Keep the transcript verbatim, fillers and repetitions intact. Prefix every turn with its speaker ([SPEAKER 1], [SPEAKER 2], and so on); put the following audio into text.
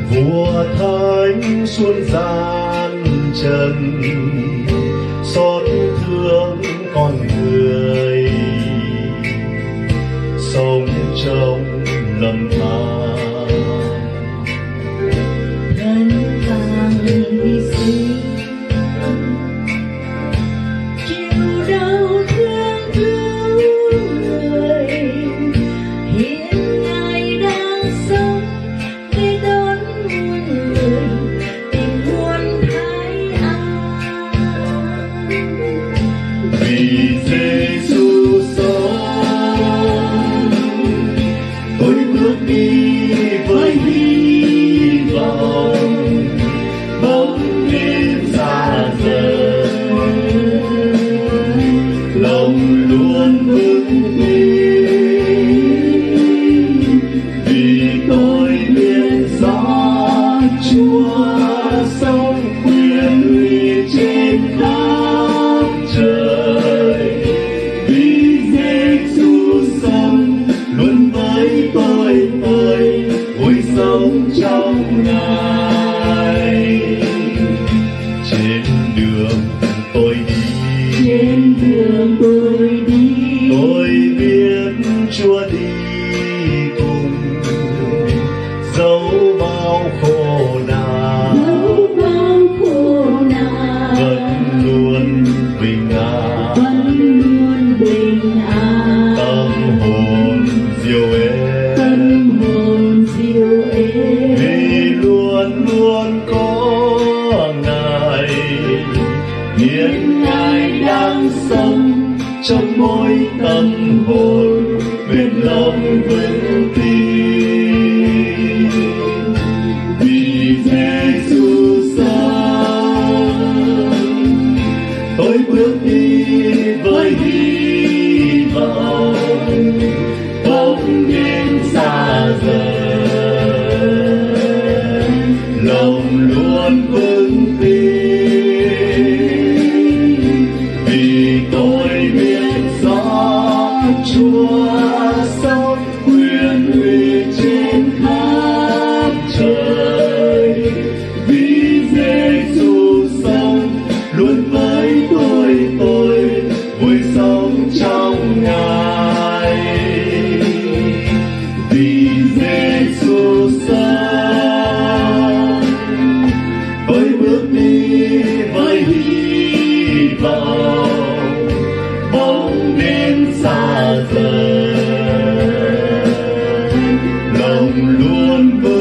[SPEAKER 1] vua thánh xuân gian trần xót thương con người sống trong lầm than
[SPEAKER 2] thân vàng hy sinh chịu đau thương cứu người hiện ngài đang sống để đón muôn người tìm muôn thái an
[SPEAKER 1] vì Giêsu sống tôi bước đi với hy vọng bóng đêm xa dần lòng luôn vững tin vì tôi biết rõ Chúa sống quyền uy trên khắp trời vì Giêsu sống luôn với tôi tôi vui sống trong Ngài trên đường tôi đi
[SPEAKER 2] trên đường tôi đi
[SPEAKER 1] tôi biết Chúa đi cùng dẫu bao khổ nạn
[SPEAKER 2] dẫu bao khổ nạn
[SPEAKER 1] vẫn luôn bình an
[SPEAKER 2] vẫn luôn bình an
[SPEAKER 1] tâm hồn diệu êm
[SPEAKER 2] tâm hồn diệu êm
[SPEAKER 1] vì luôn luôn có Ngài hiện Ngài đang sống trong mỗi tâm hồn bên lòng vững tin vì Giêsu sống tôi bước đi với hy vọng bóng đêm xa dần lòng luôn vững tin vì tôi biết rõ Chúa sống quyền uy trên khắp trời vì Giêsu sống luôn với tôi tôi vui sống trong Ngài vì Giêsu sống tôi bước đi với hy vọng bóng đêm xa dần lòng luôn vững